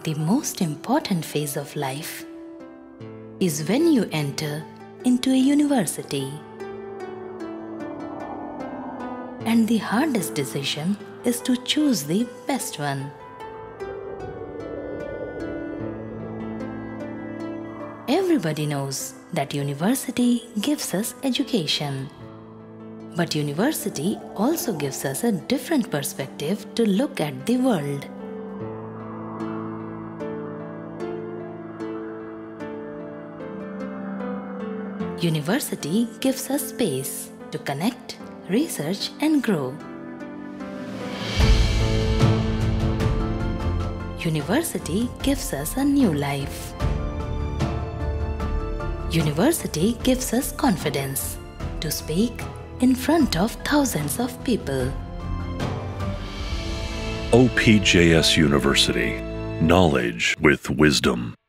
The most important phase of life is when you enter into a university. And the hardest decision is to choose the best one. Everybody knows that university gives us education. But university also gives us a different perspective to look at the world. University gives us space to connect, research and grow. University gives us a new life. University gives us confidence to speak in front of thousands of people. OPJS University. Knowledge with wisdom.